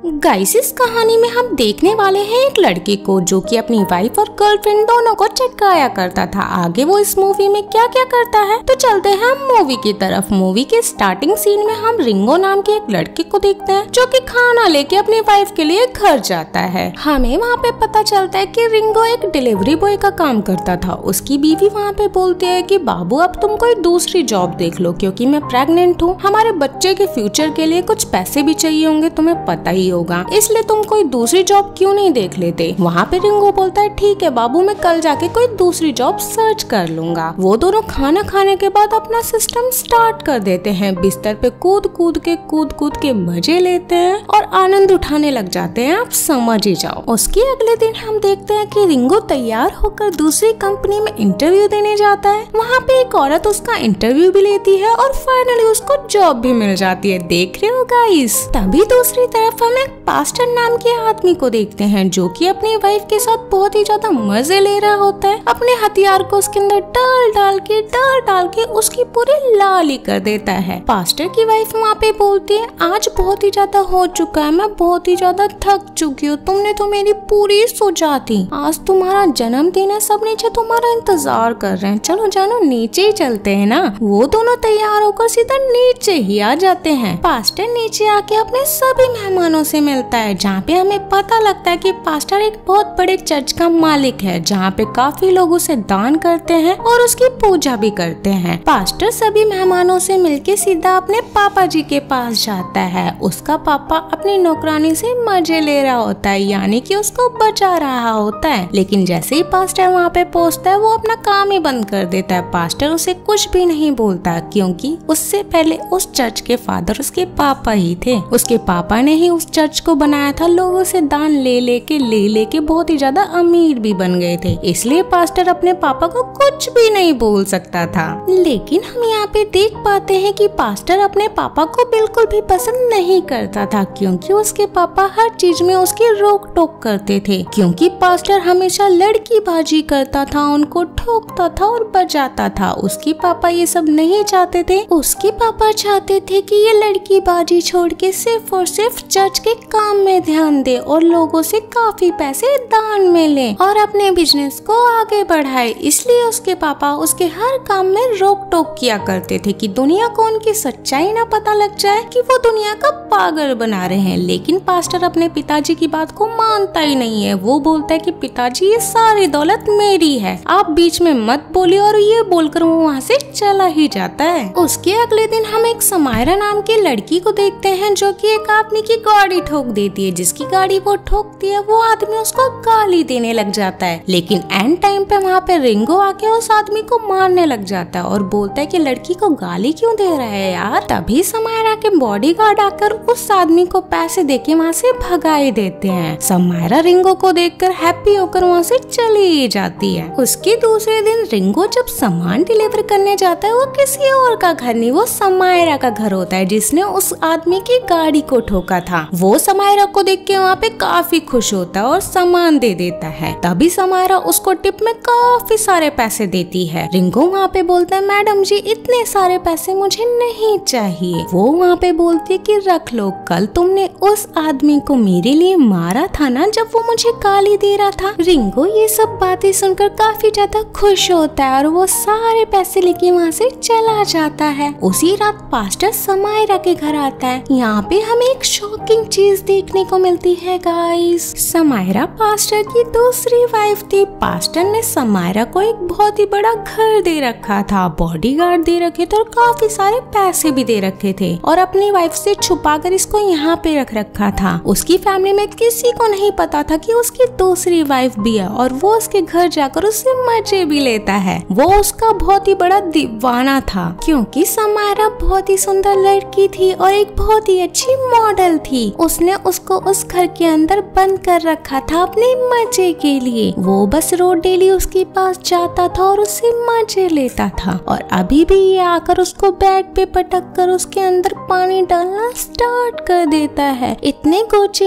Guys, इस कहानी में हम देखने वाले हैं एक लड़के को जो कि अपनी वाइफ और गर्लफ्रेंड दोनों को चटकाया करता था। आगे वो इस मूवी में क्या क्या करता है, तो चलते हैं हम मूवी की तरफ। मूवी के स्टार्टिंग सीन में हम रिंगो नाम के एक लड़के को देखते हैं जो कि खाना लेके अपनी वाइफ के लिए घर जाता है। हमें वहाँ पे पता चलता है कि रिंगो एक डिलीवरी बॉय का काम करता था। उसकी बीवी वहाँ पे बोलती है कि बाबू अब तुम कोई दूसरी जॉब देख लो क्योंकि मैं प्रेग्नेंट हूँ, हमारे बच्चे के फ्यूचर के लिए कुछ पैसे भी चाहिए होंगे, तुम्हें पता ही होगा, इसलिए तुम कोई दूसरी जॉब क्यों नहीं देख लेते। वहाँ पे रिंगो बोलता है ठीक है बाबू, मैं कल जाके कोई दूसरी जॉब सर्च कर लूंगा। वो दोनों खाना खाने के बाद अपना सिस्टम स्टार्ट कर देते हैं। बिस्तर पे कूद कूद के मजे लेते हैं और आनंद उठाने लग जाते हैं, आप समझ ही जाओ। उसके अगले दिन हम देखते हैं कि रिंगो तैयार होकर दूसरी कंपनी में इंटरव्यू देने जाता है। वहाँ पे एक औरत उसका इंटरव्यू भी लेती है और फाइनली उसको जॉब भी मिल जाती है। देख रहे हो गाइस। तभी दूसरी तरफ हम एक पास्टर नाम के आदमी को देखते हैं जो कि अपनी वाइफ के साथ बहुत ही ज्यादा मजे ले रहा होता है। अपने हथियार को उसके अंदर डाल डाल के उसकी पूरी लाल ही कर देता है। पास्टर की वाइफ वहाँ पे बोलती है आज बहुत ही ज्यादा हो चुका है, मैं बहुत ही ज्यादा थक चुकी हूँ, तुमने तो मेरी पूरी सोचा थी, आज तुम्हारा जन्मदिन है, सब नीचे तुम्हारा इंतजार कर रहे हैं, चलो जानो नीचे ही चलते हैं ना। वो दोनों तैयार होकर सीधा नीचे ही आ जाते हैं। पास्टर नीचे आके अपने सभी मेहमानों से मिलता है, जहाँ पे हमें पता लगता है कि पास्टर एक बहुत बड़े चर्च का मालिक है, जहाँ पे काफी लोग उसे दान करते हैं और उसकी पूजा भी करते हैं। पास्टर सभी मेहमानों से मिलके सीधा अपने पापा जी के पास जाता है। उसका पापा अपनी नौकरानी से मजे ले रहा होता है, यानी कि उसको बचा रहा होता है। लेकिन जैसे ही पास्टर वहाँ पे पहुँचता है वो अपना काम ही बंद कर देता है। पास्टर उसे कुछ भी नहीं बोलता क्योंकि उससे पहले उस चर्च के फादर उसके पापा ही थे। उसके पापा ने ही उस चर्च को बनाया था, लोगों से दान ले लेके बहुत ही ज्यादा अमीर भी बन गए थे, इसलिए पास्टर अपने पापा को कुछ भी नहीं बोल सकता था। लेकिन हम यहाँ पे देख पाते हैं कि पास्टर अपने पापा को बिल्कुल भी पसंद नहीं करता था क्योंकि उसके पापा हर चीज में उसकी रोक टोक करते थे। क्योंकि पास्टर हमेशा लड़की बाजी करता था, उनको ठोकता था और बजाता था। उसके पापा ये सब नहीं चाहते थे। उसके पापा चाहते थे कि ये लड़की बाजी छोड़ के सिर्फ और सिर्फ चर्च के काम में ध्यान दे और लोगों से काफी पैसे दान में ले और अपने बिजनेस को आगे बढ़ाए। इसलिए उसके पापा उसके हर काम में रोक टोक किया करते थे कि दुनिया को उनकी सच्चाई ना पता लग जाए कि वो दुनिया का पागल बना रहे हैं। लेकिन पास्टर अपने पिताजी की बात को मानता ही नहीं है। वो बोलता है कि पिताजी ये सारी दौलत मेरी है, आप बीच में मत बोलिए, और ये बोलकर वो वहाँ से चला ही जाता है। उसके अगले दिन हम एक समायरा नाम की लड़की को देखते हैं जो कि एक आदमी की गाड़ी ठोक देती है। जिसकी गाड़ी वो ठोकती है वो आदमी उसको गाली देने लग जाता है। लेकिन एंड टाइम पे वहाँ पे रिंगो आके उस आदमी को मारने लग जाता है और बोलता है कि लड़की को गाली क्यों दे रहा है यार। तभी समायरा के बॉडीगार्ड आकर उस आदमी को पैसे देके वहाँ से भगा ही देते हैं। समायरा रिंगो को देखकर हैप्पी होकर वहाँ से चली जाती है। उसके दूसरे दिन रिंगो जब सामान डिलीवर करने जाता है वो किसी और का घर नहीं, वो समायरा का घर होता है जिसने उस आदमी की गाड़ी को ठोका था। वो समायरा को देख के वहाँ पे काफी खुश होता है और सामान दे देता है। तभी समायरा उसको टिप में काफी सारे पैसे देती है। रिंगो वहाँ पे बोलता है मैडम जी इतने सारे पैसे मुझे नहीं चाहिए। वो वहाँ पे बोलती है कि रख लो, कल तुमने उस आदमी को मेरे लिए मारा था ना जब वो मुझे गाली दे रहा था। रिंगो ये सब बातें सुनकर काफी ज्यादा खुश होता है और वो सारे पैसे लेके वहाँ से चला जाता है। उसी रात पास्टर समायरा के घर आता है। यहाँ पे हमें एक शॉकिंग चीज देखने को मिलती है गाइस। समायरा पास्टर की दूसरी वाइफ थी। पास्टर ने समायरा को एक बहुत ही बड़ा घर दे रखा था, बॉडीगार्ड दे रखे थे और काफी सारे पैसे भी दे रखे थे और अपनी वाइफ से छुपाकर इसको यहाँ पे रख रखा था। उसकी फैमिली में किसी को नहीं पता था कि उसकी दूसरी वाइफ भी है और वो उसके घर जाकर उससे मजे भी लेता है। वो उसका बहुत ही बड़ा दीवाना था क्योंकि समायरा बहुत ही सुंदर लड़की थी और एक बहुत ही अच्छी मॉडल थी। उसने उसको उस घर के अंदर बंद कर रखा था अपने मजे के लिए। वो बस रोज डेली उसके पास जाता था और उससे मजे लेता था और अभी भी ये आकर उसको बेड पे पटक कर उसके अंदर पानी डालना स्टार्ट कर देता है। इतने गोचे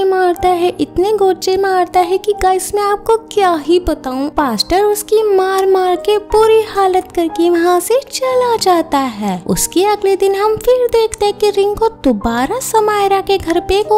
मारता है कि गाइस मैं आपको क्या ही बताऊं। पास्टर उसकी मार के पूरी हालत करके वहाँ से चला जाता है। उसके अगले दिन हम फिर देखते हैं कि रिंगो दोबारा समायरा के घर पे एक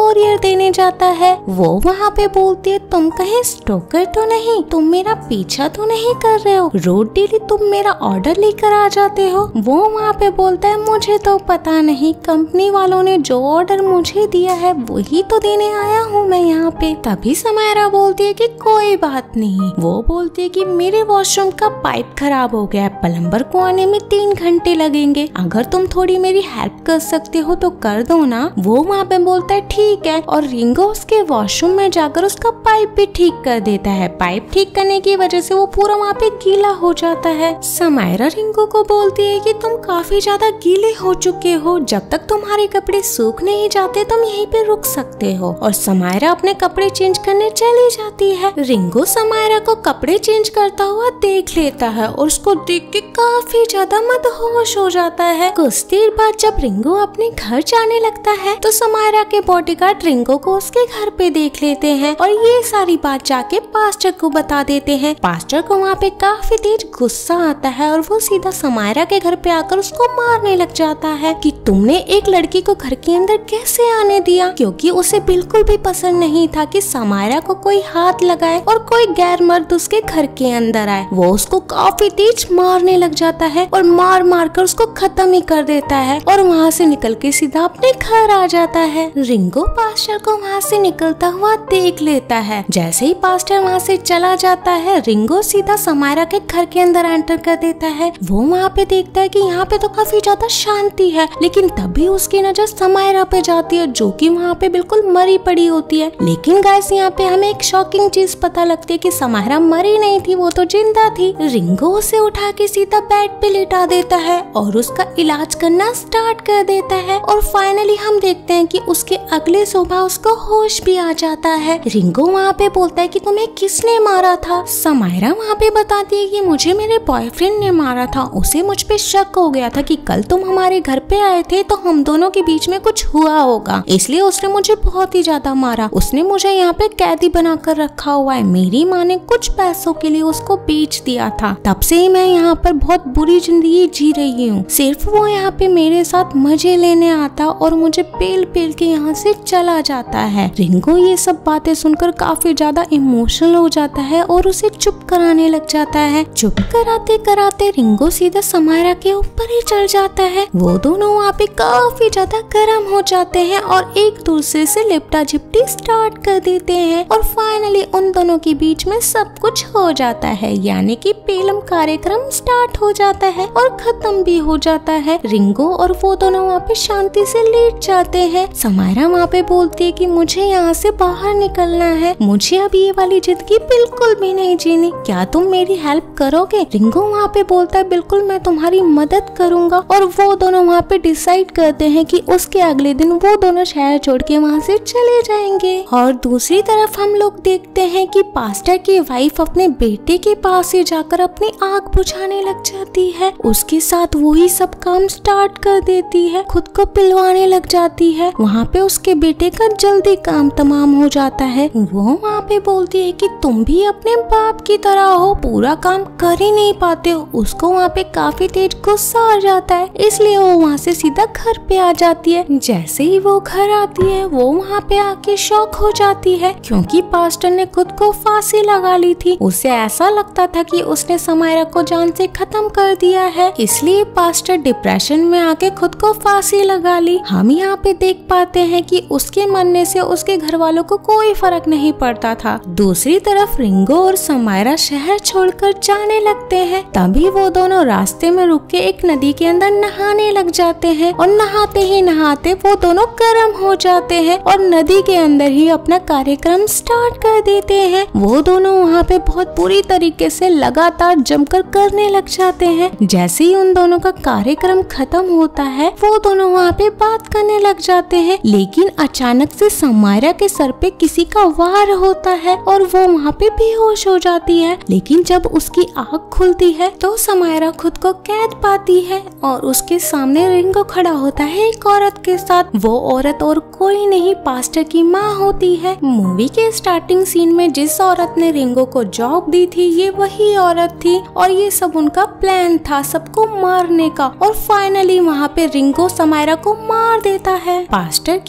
कोरियर देने जाता है। वो वहाँ पे बोलती है तुम कहीं स्टोकर तो नहीं, तुम मेरा पीछा तो नहीं कर रहे हो, रोज डेली तुम मेरा ऑर्डर लेकर आ जाते हो। वो वहाँ पे बोलता है मुझे तो पता नहीं, कंपनी वालों ने जो ऑर्डर मुझे दिया है वही तो देने आया हूँ मैं यहाँ पे। तभी समायरा बोलती है कि कोई बात नहीं। वो बोलती है कि मेरे वॉशरूम का पाइप खराब हो गया है, प्लम्बर को आने में 3 घंटे लगेंगे, अगर तुम थोड़ी मेरी हेल्प कर सकते हो तो कर दो ना। वो वहाँ पे बोलता है ठीक है, और रिंगो उसके वॉशरूम में जाकर उसका पाइप भी ठीक कर देता है। पाइप ठीक करने की वजह से वो पूरा वहाँ पे गीला हो जाता है। समायरा रिंगो को बोलती है कि तुम काफी ज्यादा गीले हो चुके हो, जब तक तुम्हारे कपड़े सूख नहीं जाते तुम यहीं पे रुक सकते हो। और समायरा अपने कपड़े चेंज करने चली जाती है। रिंगो समायरा को कपड़े चेंज करता हुआ देख लेता है और उसको देख के काफी ज्यादा मदहोश हो जाता है। कुछ देर बाद जब रिंगो अपने घर जाने लगता है तो समायरा के बॉडीगार्ड रिंगो को उसके घर पे देख लेते हैं और ये सारी बात जाके पास्टर को बता देते हैं। पास्टर को वहाँ पे काफी तेज गुस्सा आता है और वो सीधा समायरा के घर पे आकर उसको मारने लग जाता है कि तुमने एक लड़की को घर के अंदर कैसे आने दिया, क्योंकि उसे बिल्कुल भी पसंद नहीं था कि समायरा को कोई हाथ लगाए और कोई गैर मर्द उसके घर के अंदर आए। वो उसको काफी तेज मारने लग जाता है और मार मार कर उसको खत्म ही कर देता है और वहाँ से निकल के सीधा अपने घर आ जाता है। रिंगो पास्टर को वहाँ से निकलता हुआ देख लेता है। जैसे ही पास्टर वहाँ से चला जाता है रिंगो सीधा समायरा के घर के अंदर एंटर कर देता है। वो वहाँ पे देखता है कि यहाँ पे तो काफी ज्यादा शांति है, लेकिन तभी उसकी नजर समायरा पे जाती है जो कि वहाँ पे बिल्कुल मरी पड़ी होती है। लेकिन गाइस यहाँ पे हमें एक शॉकिंग चीज पता लगती है कि समायरा मरी नहीं थी, वो तो जिंदा थी। रिंगो उसे उठा के सीधा बेड पे लेटा देता है और उसका इलाज करना स्टार्ट कर देता है और फाइनली हम देखते हैं कि उसके अगले सुबह उसको होश भी आ जाता है। रिंगो वहाँ पे बोलता है कि तुम्हें किसने मारा था। समायरा वहाँ पे बताती है कि मुझे मेरे बॉयफ्रेंड ने मारा था, उसे मुझ पे शक हो गया था कि कल तुम हमारे घर पे आए थे तो हम दोनों के बीच में कुछ हुआ होगा, इसलिए उसने मुझे बहुत ही ज्यादा मारा। उसने मुझे यहाँ पे कैदी बनाकर रखा हुआ है, मेरी माँ ने कुछ पैसों के लिए उसको बेच दिया था, तब से ही मैं यहाँ पर बहुत बुरी जिंदगी जी रही हूँ। सिर्फ वो यहाँ पे मेरे साथ मजे लेने आता और मुझे पेल पेल के यहाँ से चला जाता है। रिंगो ये सब बातें सुनकर काफी ज्यादा इमोशनल हो जाता है और उसे चुप कराने लग जाता है। चुप कराते कराते रिंगो सीधा समायरा के ऊपर ही चढ़ जाता है। वो दोनों वहाँ पे काफी ज्यादा गर्म हो जाते हैं और एक दूसरे से लिपटा झिपटी स्टार्ट कर देते हैं और फाइनली उन दोनों के बीच में सब कुछ हो जाता है, यानी कि पेलम कार्यक्रम स्टार्ट हो जाता है और खत्म भी हो जाता है। रिंगो और वो दोनों वहाँ पे शांति से लेट जाते हैं। समायरा वहाँ पे बोलती है कि मुझे यहाँ से बाहर निकलना है, मुझे अब ये वाली जिंदगी बिल्कुल भी नहीं जीनी, क्या तुम मेरी हेल्प करोगे। रिंगो वहाँ पे बोलता है बिल्कुल मैं तुम्हारी मदद करूँगा और वो दोनों वहाँ पे डिसाइड करते हैं कि उसके अगले दिन वो दोनों शहर छोड़ के वहाँ से चले जाएंगे। और दूसरी तरफ हम लोग देखते हैं कि पास्टर की वाइफ अपने बेटे के पास ही जाकर अपनी आग बुझाने लग जाती है, उसके साथ वही सब काम स्टार्ट कर देती है, खुद को पिलवाने लग जाती है। वहाँ पे उसके बेटे का जल्दी काम तमाम हो जाता है। वो वहाँ पे बोलती है कि तुम भी अपने बाप की तरह हो, पूरा काम कर ही नहीं पाते हो। उसको वहाँ पे काफी तेज गुस्सा आ जाता है, इसलिए वो वहाँ से सीधा घर पे आ जाती है। जैसे ही वो घर आती है वो वहाँ पे आके शॉक हो जाती है क्योंकि पास्टर ने खुद को फांसी लगा ली थी। उसे ऐसा लगता था कि उसने समायरा को जान से खत्म कर दिया है, इसलिए पास्टर डिप्रेशन में आके खुद को फांसी लगा ली। हम यहाँ पे देख पाते हैं कि उसके मरने से उसके घर वालों को कोई फर्क नहीं पड़ता था। दूसरी तरफ रिंगो और समायरा शहर छोड़कर जाने लगते हैं। तभी वो दोनों रास्ते में रुक के एक नदी के अंदर नहाने लग जाते हैं और नहाते ही नहाते वो दोनों गर्म हो जाते हैं और नदी के अंदर ही अपना कार्यक्रम स्टार्ट कर देते हैं। वो दोनों वहाँ पे बहुत बुरी तरीके से लगातार जमकर करने लग जाते हैं। जैसे ही उन दोनों का कार्यक्रम खत्म होता है वो दोनों वहाँ पे बात करने लग जाते हैं, लेकिन अचानक से समायरा के सर पे किसी का वार होता है और वो वहाँ पे बेहोश हो जाती है। लेकिन जब उसकी आँख खुलती है तो समायरा खुद को कैद पाती है और उसके सामने रिंगो खड़ा होता है एक औरत के साथ। वो औरत और कोई नहीं पास्टर की माँ होती है। मूवी के स्टार्टिंग सीन में जिस औरत ने रिंगो को जॉब दी थी ये वही औरत थी और ये सब उनका प्लान था सबको मारने का। और फाइनली वहाँ पे रिंगो समायरा को मार देता है। पास्टर की माँ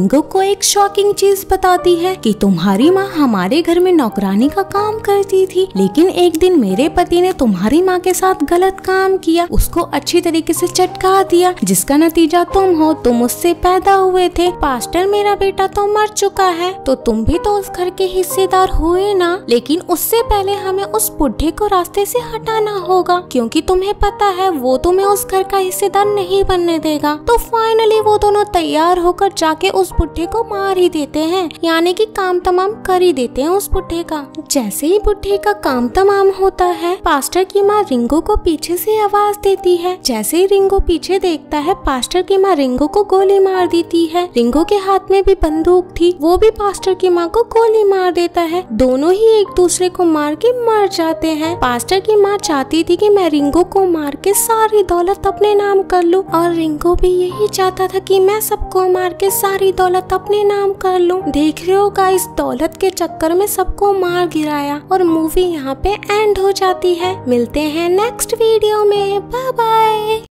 रिंगो को एक शॉकिंग चीज बताती है कि तुम्हारी माँ हमारे घर में नौकरानी का काम करती थी, लेकिन एक दिन मेरे पति ने तुम्हारी माँ के साथ गलत काम किया, उसको अच्छी तरीके से चटका दिया, जिसका नतीजा तुम हो। तुम उससे पैदा हुए थे। पास्टर मेरा बेटा तो मर चुका है, तो तुम भी तो उस घर के हिस्सेदार हुए ना। लेकिन उससे पहले हमें उस बुढ़े को रास्ते से हटाना होगा, क्योंकि तुम्हें पता है वो तुम्हें उस घर का हिस्सेदार नहीं बनने देगा। तो फाइनली वो दोनों तैयार होकर जाके उस बुढ़े को मार ही देते हैं, यानी कि काम तमाम कर ही देते हैं उस बुढ़े का। जैसे ही बुढ़े का काम तमाम होता है, पास्टर की माँ रिंगो को पीछे से आवाज देती है। जैसे ही रिंगो पीछे देखता है, पास्टर की माँ रिंगो को गोली मार देती है। रिंगो के हाथ में भी बंदूक थी, वो भी पास्टर की माँ को गोली मार देता है। दोनों ही एक दूसरे को मार के मर जाते हैं। पास्टर की माँ चाहती थी कि मैं रिंगो को मार के सारी दौलत अपने नाम कर लूं, और रिंगो भी यही चाहता था कि मैं सबको मार के सारी दौलत अपने नाम कर लूं। देख रहे हो गाइस, दौलत के चक्कर में सबको मार गिराया, और मूवी यहाँ पे एंड हो जाती है। मिलते हैं नेक्स्ट वीडियो में। Bye bye.